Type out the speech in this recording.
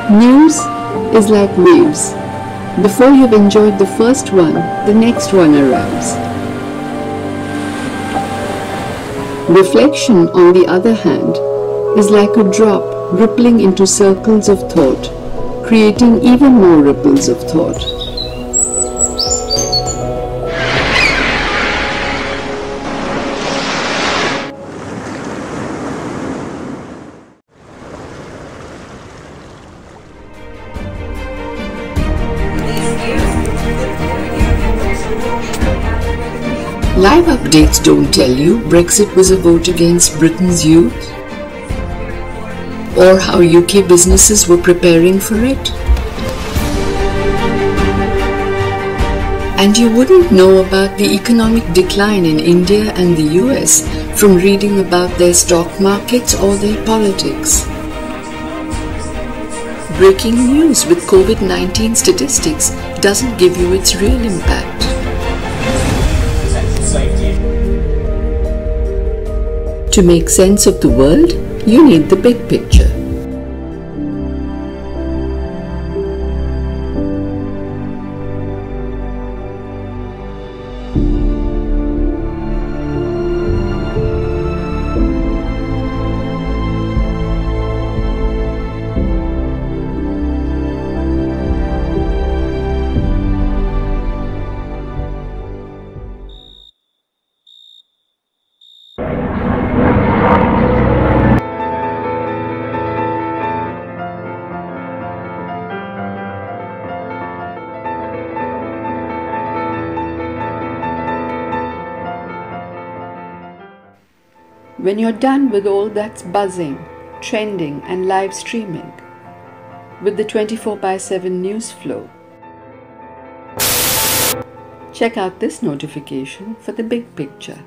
News is like waves. Before you've enjoyed the first one, the next one arrives. Reflection, on the other hand, is like a drop rippling into circles of thought, creating even more ripples of thought. Live updates don't tell you Brexit was a vote against Britain's youth, or how UK businesses were preparing for it. And you wouldn't know about the economic decline in India and the US from reading about their stock markets or their politics. Breaking news with COVID-19 statistics doesn't give you its real impact. To make sense of the world, you need the big picture. When you're done with all that's buzzing, trending and live streaming, with the 24/7 news flow, check out this notification for the big picture.